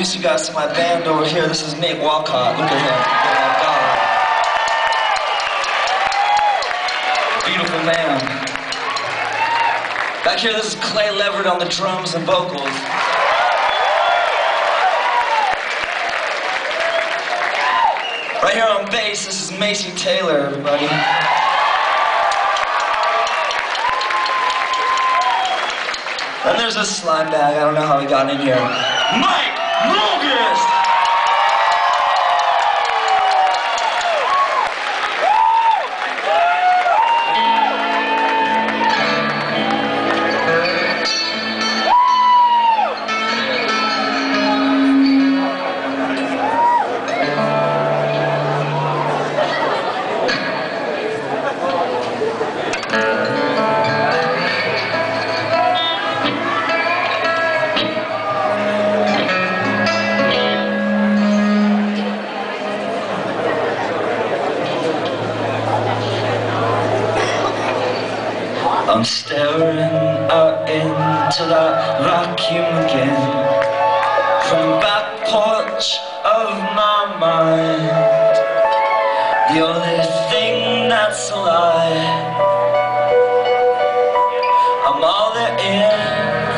introduce you guys to my band over here. This is Nate Walcott. Look at him. Oh my God. Beautiful man. Back here, this is Clay Leverett on the drums and vocals. Right here on bass, this is Macy Taylor, everybody. Then there's a slime bag, I don't know how he got in here. Mike Lucas! I'm staring out into that vacuum again, from the back porch of my mind. The only thing that's alive, I'm all there is.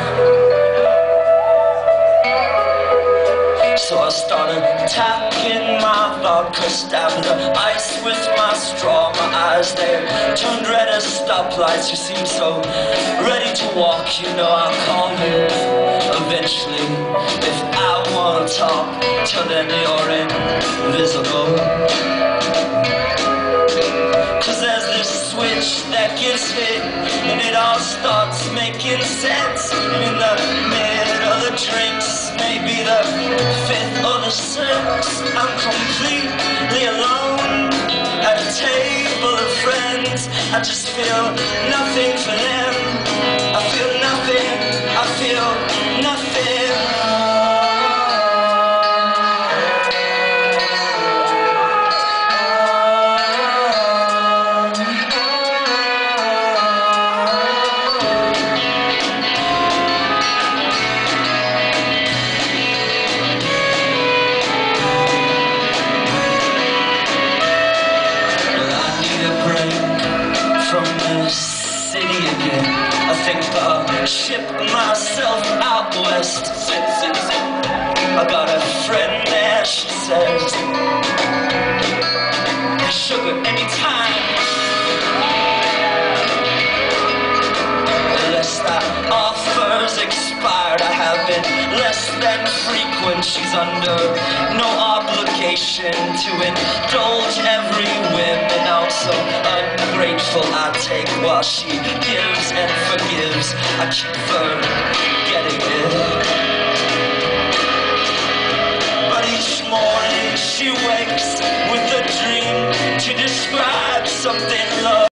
So I started tapping my vodka, stabbing the ice with my straw. My eyes, they turned red as stoplights. You seem so ready to walk, you know I'll call you eventually. If I wanna talk, till then you're invisible. Cause there's this switch that gets hit, and it all starts making sense. And in the mid of the drinks, maybe the fifth or the sixth, I'm completely alone at a table of friends. I just feel nothing for them. I feel nothing, I feel nothing. I think I'll ship myself out west. I got a friend there, she says, sugar anytime. Unless that offer's expired, I have been less than frequent. She's under no obligation to indulge every whim, and also ungrateful. I take while she gives and forgives. I keep forgetting it. But each morning she wakes with a dream to describe something love.